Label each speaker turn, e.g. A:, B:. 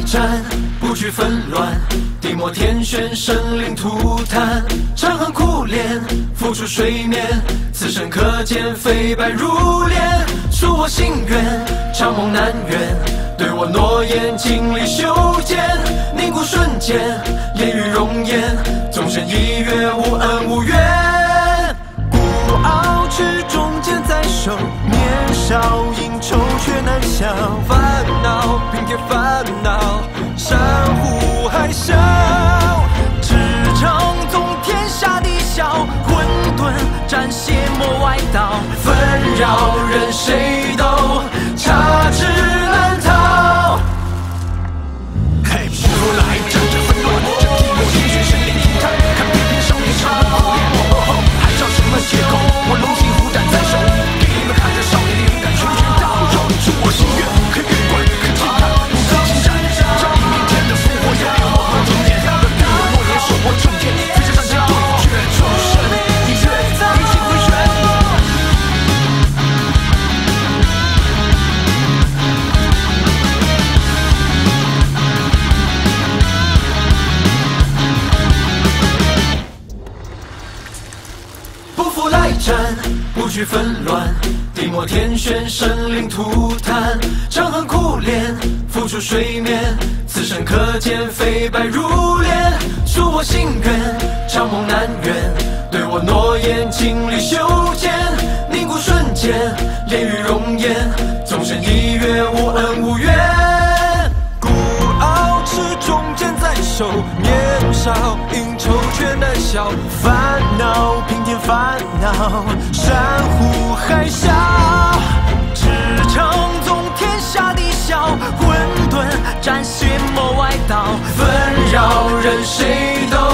A: 战，不惧纷乱，地漠天旋，生灵涂炭。长恨苦恋，浮出水面，此生可见飞白如莲。恕我心愿，长梦难圆，对我诺言尽力修剪。凝固瞬间，烟雨容颜，纵身一跃，无恩无怨。孤傲池中剑在手，年少应酬却难消。烦恼平添烦恼，山呼海啸。驰骋纵天下地小，混沌斩邪魔外道，纷扰任谁都插翅难逃。
B: 嘿，出来战阵纷乱，这地漠天旋，生灵涂炭。看翩翩少年长梦苦练，还找什么借口？我龙行虎胆在手，给你们看这少年的勇敢，拳拳到肉。恕我心愿，可远观，可近看，不可侵占。这一明天的复活，有没有我和童年？对我诺言，手握重剑，飞身上前对决重生。你愿一起回旋。
A: 不负来战，不惧纷乱，地漠天旋，生灵涂炭。长恨苦恋，浮出水面，此生可见飞白如莲。恕我心愿，长梦难圆，对我诺言尽力修剪。凝固瞬间，烟雨容颜，纵身一跃，无恩无怨。孤傲池中剑在手，年少应酬却难消。烦恼平添烦恼，山呼海啸。驰骋纵天下地小，混沌斩邪魔外道，纷扰任谁都